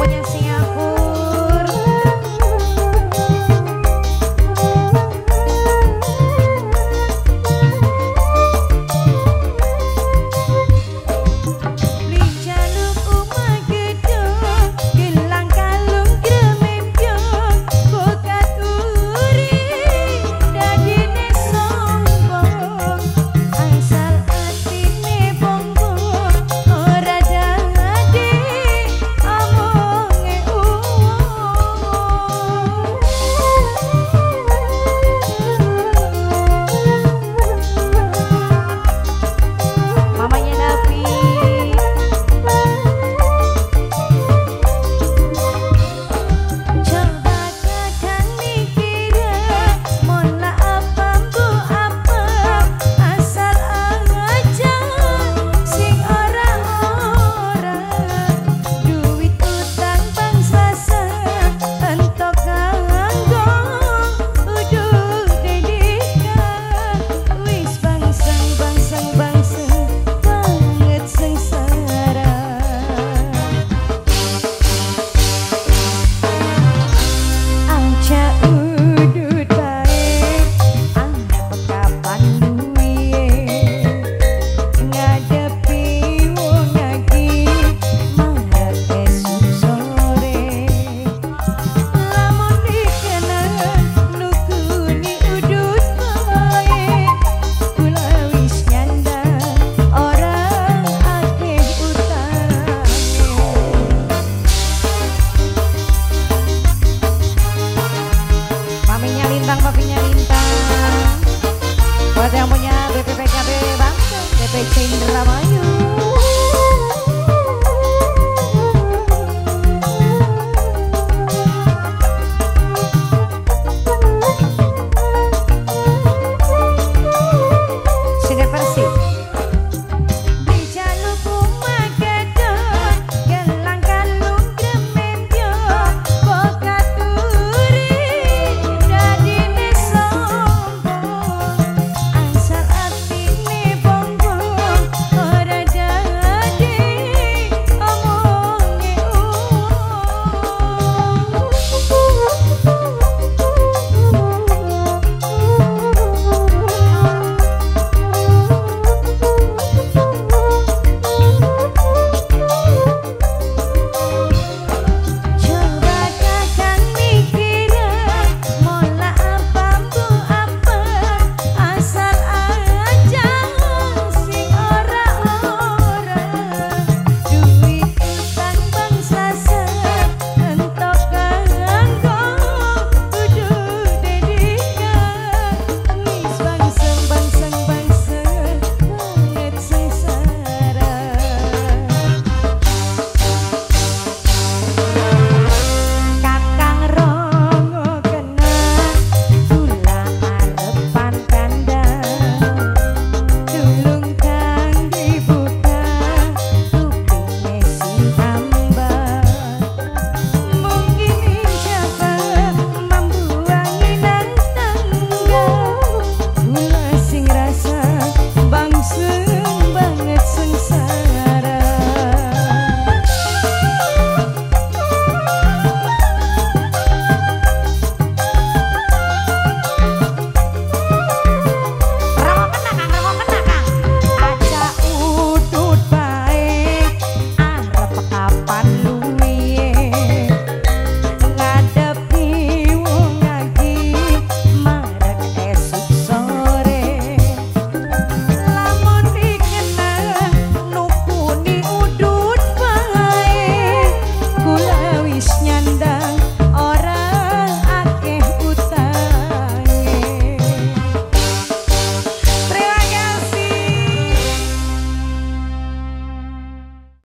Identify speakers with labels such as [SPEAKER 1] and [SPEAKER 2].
[SPEAKER 1] punya Singapura. Lijaluk umah gedung, gelang kalung gremembyong, bokat uri dadine sombong, asal atine bongbong, ora dadi omonge mamanya David. Coba kadang mikir, mola apa bu apa, asal aja sing ora-ora, duit utang bang swasta entok kanggo uduh dedika, wis bangsang banget sengsara. Aja udut bae, kapan duwe ngadepi wong lagi malah esuk sore. Lamun dikenan nukuni udut bae, kula wis nyandang orang akeh utange. Maminya Lintang, papinya Lintang, buat yang punya BPPKB Bangsa, BPC Indramayu.